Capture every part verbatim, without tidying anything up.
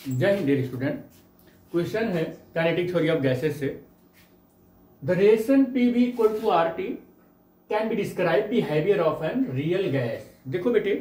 जय हिंद dear student. Question है काइनेटिक थ्योरी ऑफ गैसेस से, the reaction PV equal to R T can be describe behaviour of an real gas. देखो बेटे,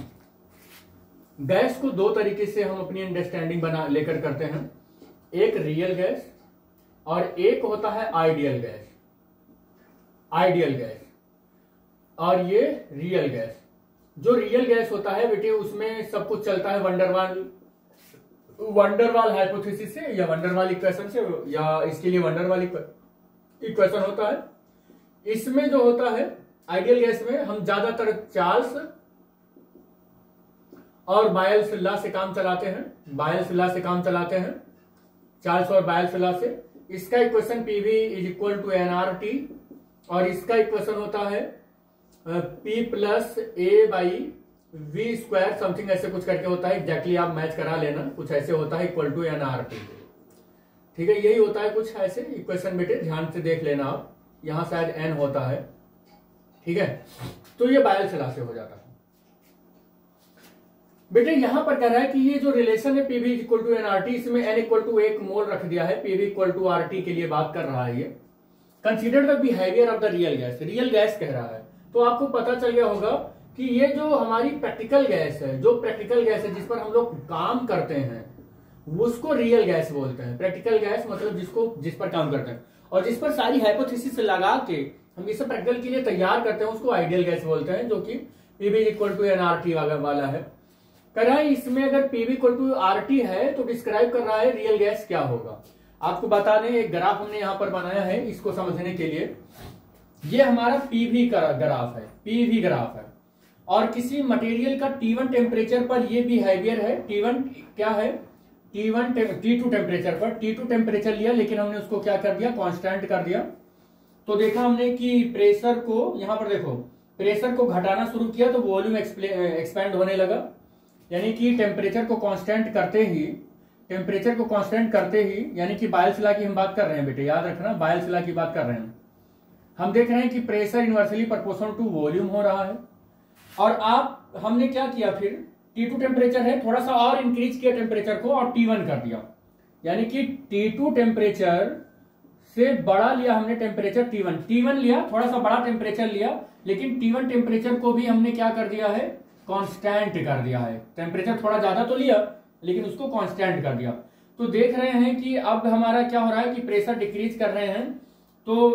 gas को दो तरीके से हम अपनी अंडरस्टैंडिंग बना लेकर करते हैं, एक रियल गैस और एक होता है आइडियल गैस। आइडियल गैस और ये रियल गैस। जो रियल गैस होता है बेटे, उसमें सब कुछ चलता है वंडरवाल वंडरवाल हाइपोथेसिस से या वंडरवाल इक्वेशन से, या इसके लिए वंडरवाल इक्वेशन होता है। इसमें जो होता है आइडियल गैस में हम ज्यादातर चार्ल्स और बायल्स लॉ से काम चलाते हैं बायल्स लॉ से काम चलाते हैं चार्ल्स और बायल्स लॉ से। इसका equation PV is equal to N R T और इसका इक्वेशन होता है P plus A by V square something ऐसे कुछ करके होता है। एग्जैक्टली आप मैच करा लेना, कुछ ऐसे होता है equal to N R T. ठीक है, यही होता है कुछ ऐसे इक्वेशन बेटे, ध्यान से देख लेना आप। यहां शायद एन होता है, ठीक है। तो ये बायल्स लॉ से हो जाता है बेटे। यहां पर कह रहा है कि ये जो रिलेशन है PV equal to N R T, इसमें एन इक्वल टू एक मोल रख दिया है। PV equal to R T के लिए बात कर रहा है ये। Consider the behaviour of the real gas, real gas कह रहा है। तो आपको पता चल गया होगा कि ये जो हमारी प्रैक्टिकल गैस है, जो प्रैक्टिकल गैस है जिस पर हम लोग काम करते हैं, उसको रियल गैस बोलते हैं। प्रैक्टिकल गैस मतलब जिसको जिस पर काम करते हैं और जिस पर सारी हाइपोथेसिस लगा के हम इसे प्रैक्टिकल के लिए तैयार करते हैं, उसको आइडियल गैस बोलते हैं, जो कि PV equal to N R T वाला है। कह रहा है इसमें अगर PV equal to R T है तो डिस्क्राइब कर रहा है रियल गैस क्या होगा। आपको बता दें, एक ग्राफ हमने यहां पर बनाया है इसको समझने के लिए। ये हमारा पीवी का ग्राफ है, पीवी ग्राफ है। और किसी मटेरियल का टी वन टेम्परेचर पर ये बिहेवियर है। टी वन क्या है? T one T two temperature पर टी टू टेम्परेचर लिया, लेकिन हमने उसको क्या कर दिया? कांस्टेंट कर दिया। तो देखा हमने कि प्रेशर को, यहां पर देखो, प्रेशर को घटाना शुरू किया तो वॉल्यूम एक्सपेंड होने लगा। यानी कि टेम्परेचर को कांस्टेंट करते ही टेम्परेचर को कांस्टेंट करते ही यानी कि बायल्स लॉ की हम बात कर रहे हैं बेटे, याद रखना, बायल्स लॉ की बात कर रहे हैं। हम देख रहे हैं कि pressure inversely proportional to volume हो रहा है। और आप हमने क्या किया फिर? टी टू टेम्परेचर है, थोड़ा सा और इंक्रीज किया टेम्परेचर को और टी वन कर दिया। यानी कि टी टू टेम्परेचर से बड़ा लिया हमने temperature T one. T one लिया, थोड़ा सा बड़ा टेम्परेचर लिया, लेकिन टी वन टेम्परेचर को भी हमने क्या कर दिया है? कांस्टेंट कर दिया है। टेम्परेचर थोड़ा ज्यादा तो लिया, लेकिन उसको कांस्टेंट कर दिया। तो देख रहे हैं कि अब हमारा क्या हो रहा है कि प्रेशर डिक्रीज कर रहे हैं। तो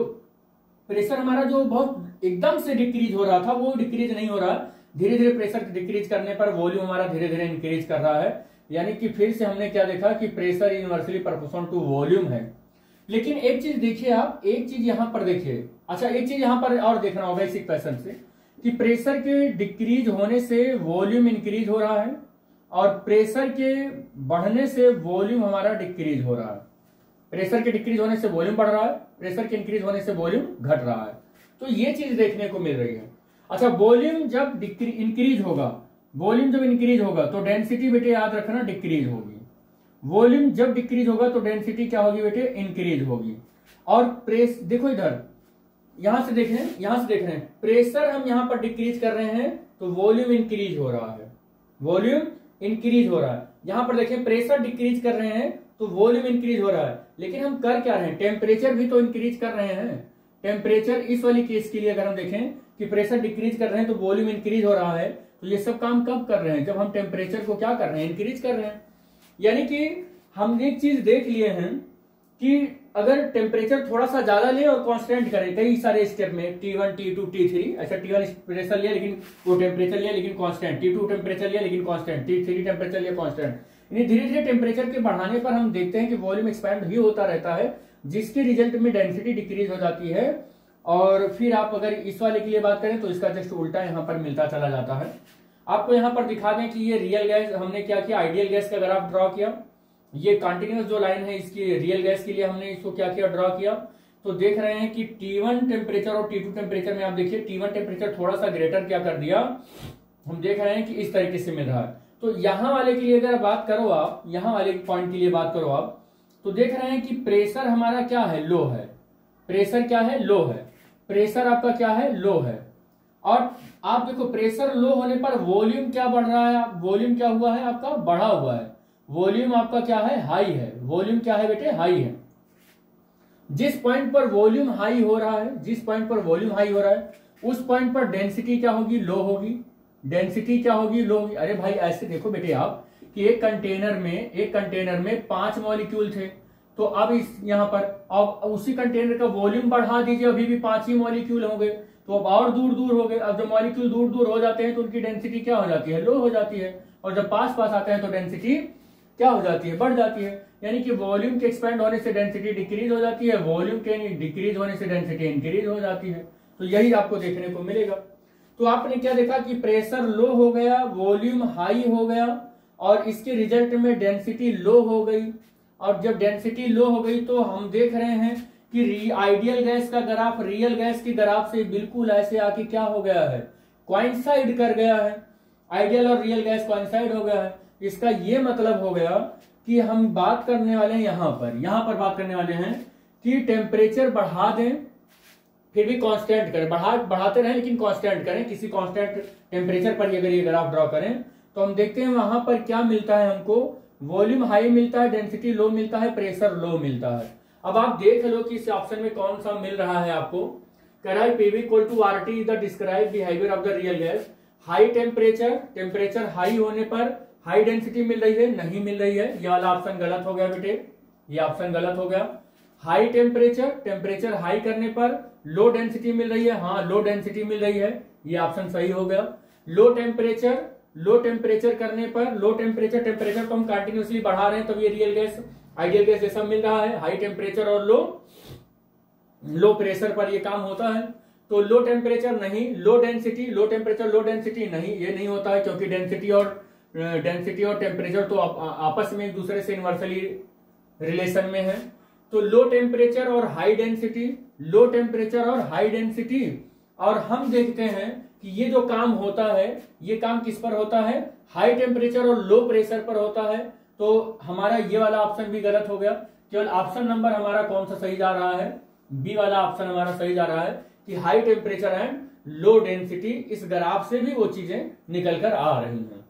प्रेशर हमारा जो बहुत एकदम से डिक्रीज हो रहा था वो डिक्रीज नहीं हो रहा। धीरे धीरे प्रेशर डिक्रीज करने पर वॉल्यूम हमारा धीरे धीरे इंक्रीज कर रहा है। यानी कि फिर से हमने क्या देखा कि pressure inversely proportional to volume है। लेकिन एक चीज देखिए आप, एक चीज यहां पर देखिए। अच्छा, एक चीज यहां पर और देखना होगा इस इक्वेशन से कि प्रेशर के डिक्रीज होने से वॉल्यूम इंक्रीज हो रहा है और प्रेशर के बढ़ने से वॉल्यूम हमारा डिक्रीज हो रहा है। प्रेशर के डिक्रीज होने से वॉल्यूम बढ़ रहा है, प्रेशर के इंक्रीज होने से वॉल्यूम घट रहा है। तो ये चीज देखने को मिल रही है। अच्छा, वॉल्यूम जब इंक्रीज होगा वॉल्यूम जब इंक्रीज होगा तो डेंसिटी बेटे याद रखना डिक्रीज होगी। वॉल्यूम जब डिक्रीज होगा तो डेंसिटी क्या होगी बेटे? इंक्रीज होगी। और प्रेस देखो इधर, यहां से देख रहे हैं यहां से देख रहे हैं प्रेशर हम यहां पर डिक्रीज कर रहे हैं तो वॉल्यूम इंक्रीज हो रहा है। वॉल्यूम इंक्रीज हो रहा है। यहां पर देखें, प्रेशर डिक्रीज कर रहे हैं तो वॉल्यूम इंक्रीज हो रहा है। लेकिन हम कर क्या रहे हैं? टेम्परेचर भी तो इंक्रीज कर रहे हैं। टेम्परेचर इस वाली केस के लिए अगर हम देखें कि प्रेशर डिक्रीज कर रहे हैं तो वॉल्यूम इंक्रीज हो रहा है। तो ये सब काम कब कर रहे हैं? जब हम टेम्परेचर को क्या कर रहे हैं? इंक्रीज कर रहे हैं। यानी कि हम एक चीज देख लिए हैं कि अगर टेम्परेचर थोड़ा सा ज्यादा ले और कांस्टेंट करें कई सारे स्टेप में, T one T two T three, ऐसा टी वन प्रेशर लिया लेकिन वो टेम्परेचर लिया लेकिन कांस्टेंट, टी टू टेम्परेचर लिया लेकिन कांस्टेंट, टी थ्री टेम्परेचर लिया कांस्टेंट। यानी धीरे धीरे टेम्परेचर के बढ़ाने पर हम देखते हैं कि वॉल्यूम एक्सपैंड भी होता रहता है, जिसके रिजल्ट में डेंसिटी डिक्रीज हो जाती है। और फिर आप अगर इस वाले के लिए बात करें तो इसका जस्ट उल्टा यहाँ पर मिलता चला जाता है। आपको यहाँ पर दिखा दें कि ये रियल गैस हमने क्या किया? आइडियल गैस का ग्राफ ड्रॉ किया। ये कंटिन्यूअस जो लाइन है इसकी रियल गैस के लिए हमने इसको क्या किया? ड्रॉ किया। तो देख रहे हैं कि टी वन टेम्परेचर और टी टू टेम्परेचर में आप देखिए टी वन टेम्परेचर थोड़ा सा ग्रेटर क्या कर दिया, हम देख रहे हैं कि इस तरीके से मिल रहा है। तो यहां वाले के लिए अगर बात करो आप, यहां वाले पॉइंट के लिए बात करो आप, तो देख रहे हैं कि प्रेशर हमारा क्या है? लो है। प्रेशर क्या है? लो है। प्रेशर आपका क्या है? लो है। और आप देखो प्रेशर लो होने पर वॉल्यूम क्या बढ़ रहा है? वॉल्यूम क्या हुआ है? आपका बढ़ा हुआ है। वॉल्यूम आपका क्या है, हाई है। वॉल्यूम क्या है बेटे, हाई है। जिस पॉइंट पर वॉल्यूम हाई हो रहा है, जिस पॉइंट पर वॉल्यूम हाई हो रहा है, उस पॉइंट पर डेंसिटी क्या होगी, लो होगी। डेंसिटी क्या होगी, लो होगी। अरे भाई ऐसे देखो बेटे आप कि एक कंटेनर में एक कंटेनर में पांच मॉलिक्यूल थे, तो अब इस यहाँ पर अब उसी कंटेनर का वॉल्यूम बढ़ा दीजिए, अभी भी पांच ही मॉलिक्यूल होंगे, तो अब और दूर दूर हो गए। अब जब मॉलिक्यूल दूर दूर हो जाते हैं तो उनकी डेंसिटी क्या हो जाती है, लो हो जाती है, और जब पास पास आते हैं तो डेंसिटी क्या हो जाती है, बढ़ जाती है। यानी कि वॉल्यूम के एक्सपेंड होने से डेंसिटी डिक्रीज हो जाती है, वॉल्यूम के डिक्रीज होने से डेंसिटी इंक्रीज हो जाती है। तो यही आपको देखने को मिलेगा। तो आपने क्या देखा कि प्रेशर लो हो गया, वॉल्यूम हाई हो गया, और इसके रिजल्ट में डेंसिटी लो हो गई। और जब डेंसिटी लो हो गई तो हम देख रहे हैं कि आइडियल गैस का ग्राफ रियल गैस के ग्राफ से बिल्कुल ऐसे आके क्या हो गया है, कोइंसाइड कर गया है। आइडियल और रियल गैस कोइंसाइड हो गया है। इसका ये मतलब हो गया कि हम बात करने वाले हैं यहां पर यहां पर बात करने वाले हैं कि टेम्परेचर बढ़ा दें फिर भी कांस्टेंट करें, बढ़ा बढ़ाते रहें लेकिन कांस्टेंट करें, किसी कांस्टेंट टेम्परेचर पर अगर ये ग्राफ ड्रॉ करें तो हम देखते हैं वहां पर क्या मिलता है हमको, वॉल्यूम हाई मिलता है, डेंसिटी लो मिलता है, प्रेशर लो मिलता है। अब आप देख लो कि इस ऑप्शन में कौन सा मिल रहा है आपको। कह रहा है PV equal to RT the describe behaviour of the real gas. High temperature, temperature high होने पर हाई डेंसिटी मिल रही है, नहीं मिल रही है, ये वाला ऑप्शन गलत हो गया बेटे, ये ऑप्शन गलत हो गया। हाई टेम्परेचर, टेम्परेचर हाई करने पर लो डेंसिटी मिल रही है, हाँ लो डेंसिटी मिल रही है, ये ऑप्शन सही हो गया। लो टेम्परेचर, लो टेम्परेचर करने पर लो टेम्परेचर टेम्परेचर को हम कंटिन्यूसली बढ़ा रहे हैं तब ये रियल गैस आइडियल गैस जैसा मिल रहा है। हाई टेम्परेचर और लो लो प्रेशर पर ये काम होता है। तो लो टेम्परेचर नहीं, low density, low temperature low density नहीं, ये नहीं होता है क्योंकि डेंसिटी और डेंसिटी और टेम्परेचर तो आप, आपस में एक दूसरे से इनवर्सली रिलेशन में है। तो लो टेम्परेचर और हाई डेंसिटी, लो टेम्परेचर और हाई डेंसिटी, और हम देखते हैं कि ये जो काम होता है ये काम किस पर होता है, हाई टेम्परेचर और लो प्रेशर पर होता है। तो हमारा ये वाला ऑप्शन भी गलत हो गया। केवल ऑप्शन नंबर हमारा कौन सा सही जा रहा है, बी वाला ऑप्शन हमारा सही जा रहा है कि high temperature and low density, इस ग्राफ से भी वो चीजें निकल कर आ रही हैं।